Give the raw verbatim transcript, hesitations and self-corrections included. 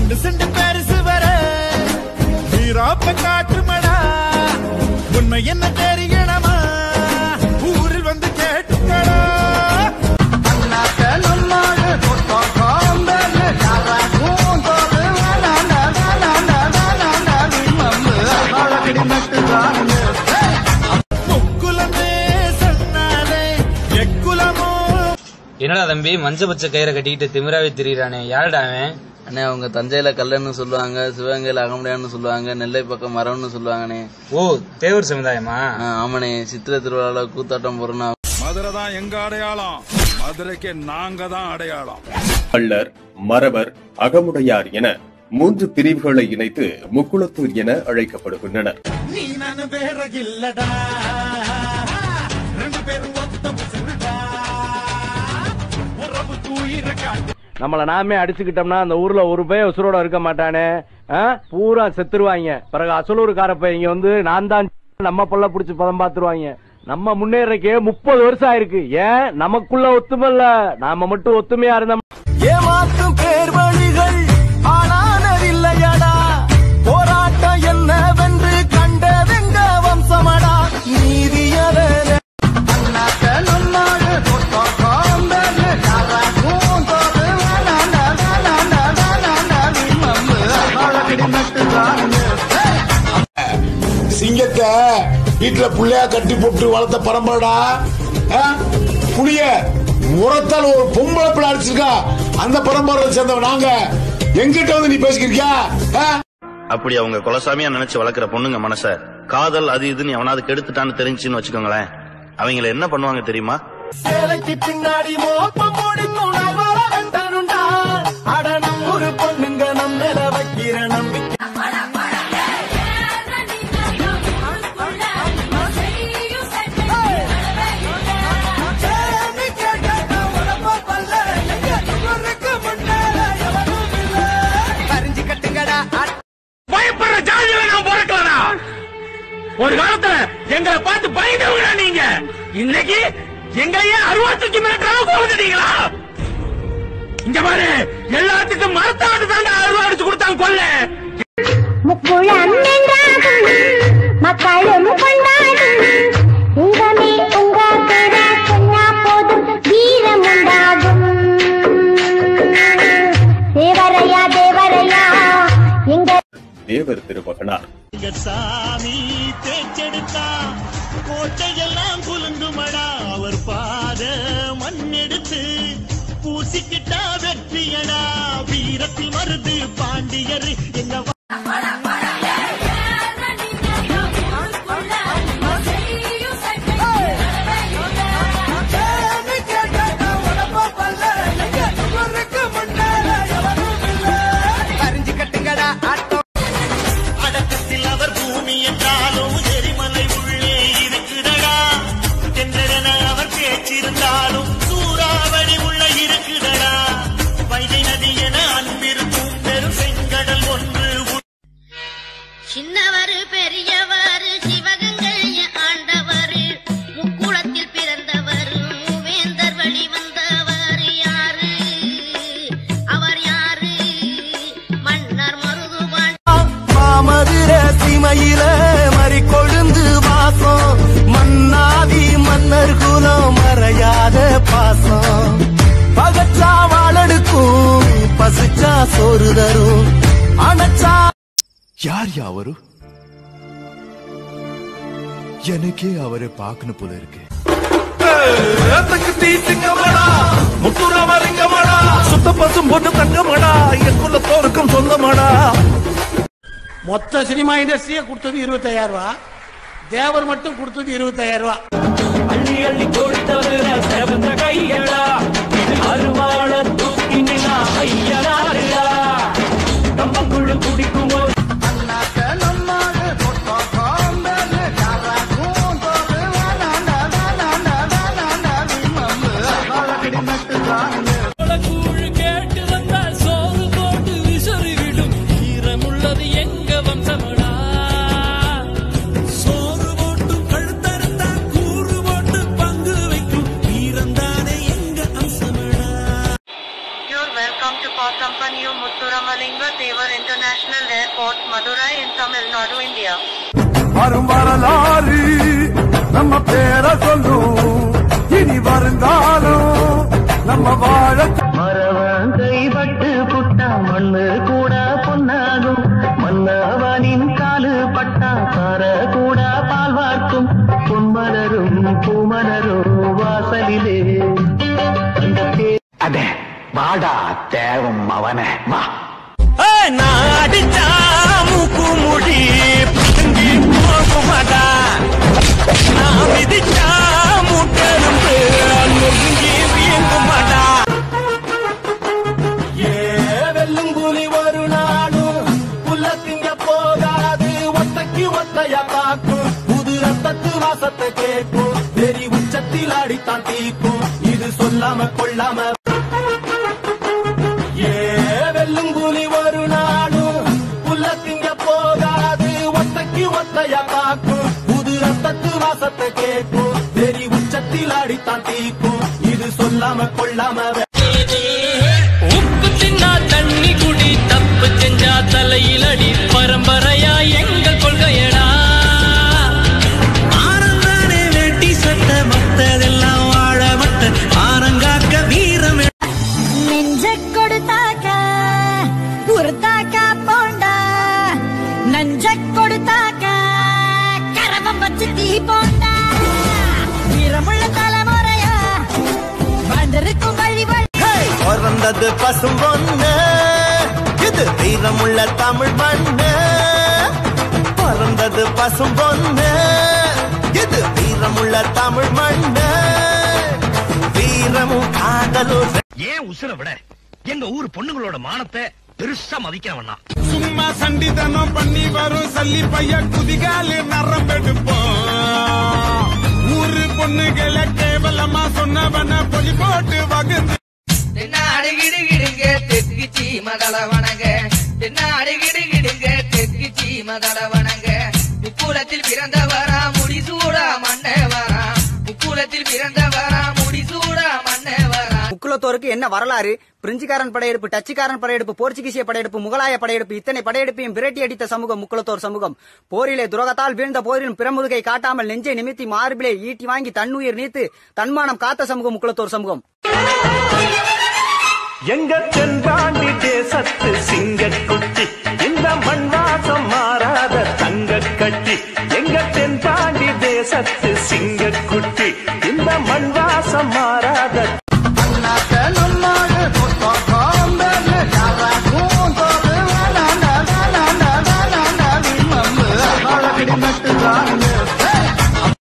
ரெண்டு செண்டு பேரிசு வர வீராப்ப காட்டுமடா உண்மை என்ன தெரியணுமா ஊரில் வந்து கேட்டுக்கடா என்னடா தம்பி மஞ்ச பச்சை கயிறை கட்டிக்கிட்டு திமிராவே திரியிறானே யாருடா அவன்? அண்ணே அவங்க தஞ்சையில கல்லன்னு சொல்லுவாங்க, சிவகங்கையில அகமுடையான்னு சொல்லுவாங்க, நெல்லை பக்கம் மரம்னு சொல்லுவாங்கண்ணே. ஓ தேவர் சமுதாயமா? ஆமாண்ணே. சித்திரை திருவிழால கூத்தாட்டம் போறோம்னா மதுரை தான் எங்க அடையாளம், மதுரைக்கு நாங்க தான் அடையாளம். பள்ளர், மறவர், அகமுடையார் என மூன்று பிரிவுகளை இணைத்து முக்குளத்தூர் என அழைக்கப்படுகின்றனர். நம்மள நாமே அடிச்சுக்கிட்டோம்னா அந்த ஊர்ல ஒரு பைய உசுரோட இருக்க மாட்டானே, பூரா செத்துருவாங்க. பிறகு அசலூருக்காரப்ப இங்க வந்து நான் தான் நம்ம பொல்ல புடிச்சு பதம் பாத்துருவாங்க. நம்ம முன்னேறக்கே முப்பது வருஷம் ஆயிருக்கு. ஏன் நமக்குள்ள ஒத்துமை இல்ல, நாம மட்டும் ஒத்துமையா இருந்தோம். ஏமாற்றும் பேர் வழிகள் ஆனானதில்லையடா, போராட்டம் என்னவென்று கண்டதெங்க வம்சமடா, நீதியவே சிங்கத்தை வீட்டுல புள்ளையா கட்டி போட்டு வளர்த்த பரம்பரடா. புளிய முறத்தால் ஒரு பொம்பளை பிள்ளை அடிச்சிருக்கா, அந்த பரம்பரை சேர்ந்தவன் நாங்க. எங்கிட்ட வந்து நீ பேசிக்கிறியா? அப்படி அவங்க குலசாமியா நினைச்சு வளர்க்கிற பொண்ணுங்க மனச காதல் அது இதுன்னு எவனாவது கெடுத்துட்டான்னு தெரிஞ்சுன்னு வச்சுக்கோங்களேன், அவங்களை என்ன பண்ணுவாங்க தெரியுமா? பின்னாடி ஒரு பொண்ணுங்க நம்ம வைக்கிற நம்பிக்கை. பயப்படுற ஜாதியில நான் பிறக்கலாம். ஒரு காலத்துல எங்களை பார்த்து பயந்தவங்க நீங்க, இன்னைக்கு எங்களையே அருவாத்துக்கு மிரட்டளவுக்கு வந்துட்டீங்களா? இங்க பாரு, எல்லாத்துக்கும் மரத்தாண்டு தாண்ட அருவாடிச்சு கொடுத்தாங்க கொல்ல. முக்குளம் மக்களும் கொண்டாடும் உங்கமே உங்க பேர சொன்னா போதும் வீரம் உண்டாகும். தேவரையா தேவரையா எங்க தேவர் திருமகனார். சாமி தேச்செடுத்தா கோட்டையெல்லாம் குலுங்குமடா, அவர் பாத மண்ணெடுத்து பூசிக்கிட்டா வெற்றியடா, வீரத்தில் மருது பாண்டியர் எங்க அடக்கத்தில் அவர் பூமி என்றாலும் எரிமலை உள்ளே இருக்குதடா, தென்றென அவர் பேச்சிருந்தாலும் சூறாவளி உள்ள இருக்குதடா, வைகை நதி என அன்பிருக்கும் பெரும் செங்கடல் ஒன்று. சின்னவர் பெரியவர் சிவகங்கை ஆண்டவர், முக்குளத்தில் பிறந்தவர் மூவேந்தர் வழி வந்தவர் யாரு, அவர் யாரு? மன்னர் மருதுபாண்டி. மாமதுர சீமையில மறி கொழுந்து வாசம், மன்னாதி மன்னர் குலம் மறையாத பாசம், பகச்சா வாழெடுக்கும் பசுச்சா சோறு தரும் அனச்சா. யார் யாவரு? எனக்கே அவரை பார்க்கணும் போல இருக்கு. சுத்த பசும் பொண்ணு தங்கமடா, என் குலத்தோருக்கும் சொந்தமாடா. மொத்த சினிமா இண்டஸ்ட்ரியை கொடுத்தது இருபத்தி ஐயாயிரம் ரூபாய், தேவர் மட்டும் கொடுத்தது இருபத்தி ஐயாயிரம் ரூபாய். அள்ளி அள்ளி கொடுத்தவர கையடா, அருவாள தூக்கி நின்னா ஐயனாருடா, கம்பங்குழு குடிக்கும் கேட்டு வந்தால் சோறு போட்டு விசறிவிடும் ஈரமுள்ளது எங்க வம்சமடா, சோறு போட்டு கழுத்தறுத்தா கூறு போட்டு பங்கு வைக்கும் வீரந்தானே எங்க அம்சமடா. You're welcome to Paw Company. Ramalinga Devar International Airport, Madurai in Tamil Nadu, India. வரும் வரலாறு நம்ம பேர சொல்லும், இனி வருந்தாலும் நம்ம வாழ. மரவன் கைப்பட்டு புட்டா மண்ணு கூட பொன்னாகும், மன்னவனின் காலு பட்டா தர கூட பால் வார்க்கும், பொன்மலரும் பூமலரும் வாசலிலே. அட வாடா தேவம் அவன வா. நான் அடிச்சா மூக்கு முடி பிடுங்கி போகுமாடா, நான் விதிச்சா மூட்டெலும்பு நொறுங்கி வீங்குமாடா. ஏ வெல்லும் கூலி ஒரு நாளும் புல்ல திங்க போகாது, ஒத்தைக்கு ஒத்தையா காக்கும், புது ரத்தத்து வாசத்தை கேட்கும், வெறி உச்சத்தில் அடித்தான் தீக்கும், இது சொல்லாம கொள்ளாம. ஏ வெல்லும் கூலி ஒரு நாளும் புல்ல திங்க போகாது, ஒத்தைக்கு ஒத்தையா காக்கும், புது ரத்தத்து வாசத்தை கேட்கும், வெறி உச்சத்தில் அடித்தான் தீக்கும், இது சொல்லாம கொள்ளாம. உப்பு தின்னா தண்ணி குடி, தப்பு செஞ்சா தலையில் அடி, பரம்பரையா எங்கள் கொள்கையடா. ஆரந்தானே வேட்டி சட்ட மத்ததெல்லாம் வாழ மட்ட, ஆரங்காக்க வீரம். நெஞ்ச கொடுத்தாக்க உருத்தாக்கா போண்டா, நஞ்ச கொடுத்தாக்க கரவம் வச்சு தீ போண்டா. வீரமுள்ள தலைமுறையா வந்திருக்கும் வழி வழி. பிறந்தது பசும் பொண்ணு, இது வீரமுள்ள தமிழ் மண்ணு. பிறந்தது பசும் பொண்ணு, இது வீரமுள்ள தமிழ் மண்ணு. வீரமும் காதலும். ஏன் உசுர விட எங்க ஊர் பொண்ணுங்களோட மானத்தை பெருசா மதிக்கிறவனா. சும்மா சண்டிதனம் பண்ணி வரும் சல்லி பைய குதிகாலு நரம்பெடுப்போம், ஊரு பொண்ணுகளை கேவலமா சொன்னவன பொலி போட்டு வகுந்து. தென்னாடுகிடுகிடுங்க தெற்கு சீமதள வணங்க, தென்னாடுகிடுகிடுங்க தெற்கு சீமதள வணங்க. முக்குலத்தில் பிறந்தவரா முடிசூடா மன்னவரா, முக்குலத்தில் பிறந்தவரா முடிசூடா மன்னவரா. முக்குலத்தோருக்கு என்ன வரலாறு? பிரெஞ்சுக்காரன் படையெடுப்பு, டச்சுக்காரன் படையெடுப்பு, போர்ச்சுகீசிய படையெடுப்பு, முகலாய படையெடுப்பு, இத்தனை படையெடுப்பையும் விரட்டி அடித்த சமூகம் முக்குலத்தோர் சமூகம். போரிலே துரோகத்தால் வீழ்ந்த போரிலும் பிறமுதுகை காட்டாமல் நெஞ்சை நிமித்தி மார்பிலே ஈட்டி வாங்கி தன்னுயிர் நீத்து தன்மானம் காத்த சமூகம் முக்குலத்தோர் சமூகம். எங்க தென்பாண்டி தேசத்து